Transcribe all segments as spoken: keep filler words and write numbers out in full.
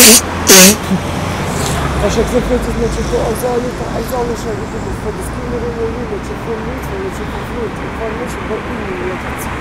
Așa că plătiți necesar, ai zale, ai zale și ai văzut, că deschiderea lui, ce formiță, ce conflict, information, bă, inimile,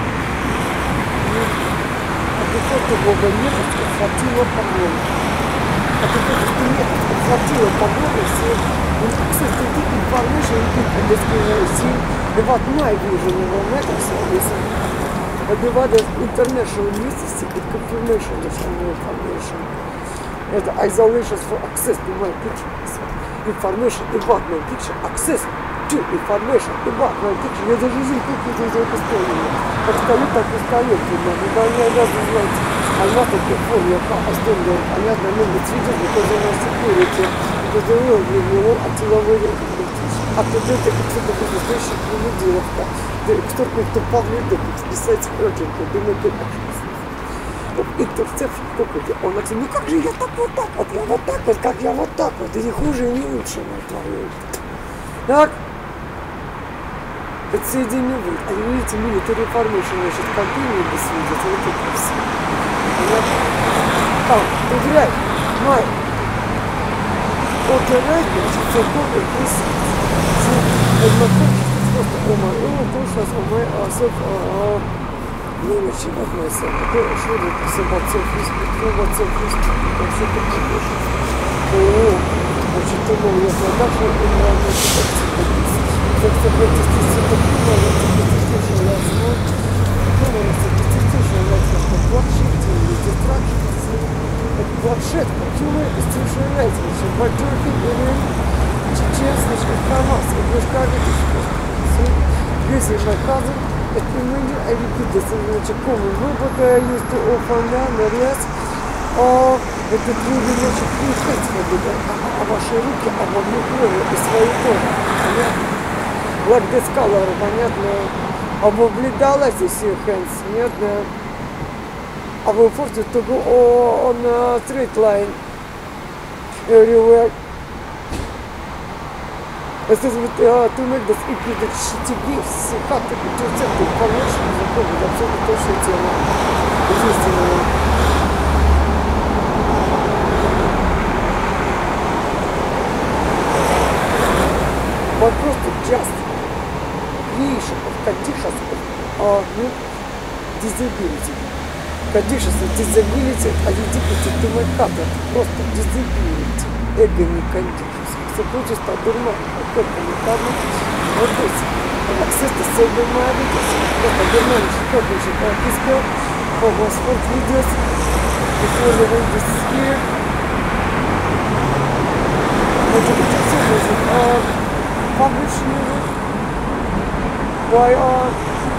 adică te bogăniești, că хватило погоды. Adică ты нет, хватило погоды, все, кстати, ты information, ты description, бывает my vision, его matter service, бывает international necessity, it confirmation, information. Это isolation for access to my picture. Information about my picture. Access to information about my picture. Я даже жизнь купил из этого постоянно. Как столет, так и столет. Никогда не обязан знать. А я так и помню, я постоянно, понятно, номер свидетель, because у нас security, because the real review, а деловой а тут это кто-то настоящий командировка. Кто-то, кто поглядит, писать рокинку, думаю, ты интерцепт какой-то. Он говорит, ну как же я так вот так вот, я вот так вот, как я вот так вот, и не хуже, и не лучше мой твою. Так, подсоединивают. А видите, military formation, значит, компании без свидетелей, вот это все. Так, проверяй, май. Окей, значит, церковный присутствие. Однокончество, просто омай, омай, точно, омай, асов, не начинать myself. Это что это собацов, собацов, вообще так не пишет. О, значит, ты мол, я продаж, что это нравится, как тебе писать. Так что это статистика, это статистика, я знаю. Ну, это статистика, я знаю, что планшет, или дистракшн, это планшет, почему это статистика, что majority или чеченская информация, это кажется, что если my cousin, это menu, I repeat this, значит, common robot I used to offer now, нарез, это трудно, значит, приехать, а ваши руки обогнутые и свои тоже, понятно? Like this color, понятно? Обобледалась здесь your hands, понятно? I will force you to go on a straight line everywhere. This is with, uh, to make this equal that she gives, как то концепты, конечно, законы, абсолютно точно тема. Единственное. But просто just creation of conditions of uh, disability. Conditions of disability, identity to my color. Просто disability, ego не conditions. Сопротивство дурмана, как комментарно, вот здесь. Access to save my videos. Просто дурман, что пишет, пискал, фокус спорт видеос, before the way this is here. Может быть, все будет, а publishing by our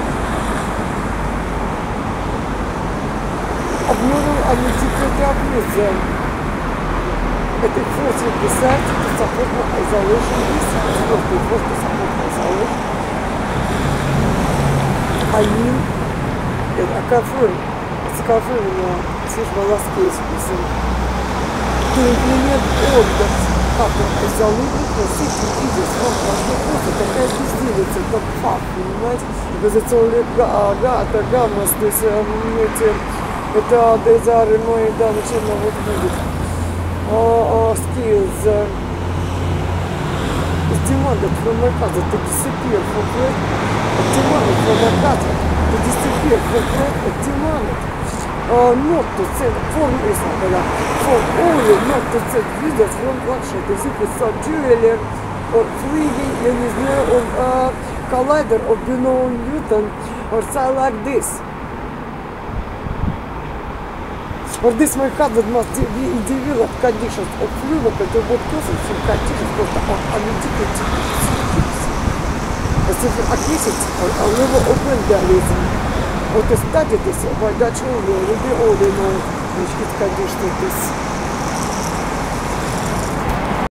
обновил аналитический обмезен. Это просто писать, это support isolation, просто просто support isolation. Они, это confirm, it's confirm на служба last case писан. To implement all that happen isolation, city videos, вам важно просто такая безделица, это факт, понимаете? Because it's all гата, гамма, то есть эти, это дезары мои, да, начально вот будет. Uh, uh, skills uh, is demanded from my cousin to disappear from threat, demanded from my cousin to disappear from threat, demanded uh, not to send form is for only not to send videos from planship as if it's a jeweler or fleeing, я не знаю, of uh, collider of Benoit Newton or something like this. For this my cousin must be develop conditions of fluid that are both processing conditions просто analytical types. As if accuracy or a level of realism. What is studied is by Dutch only, we all know which conditions this.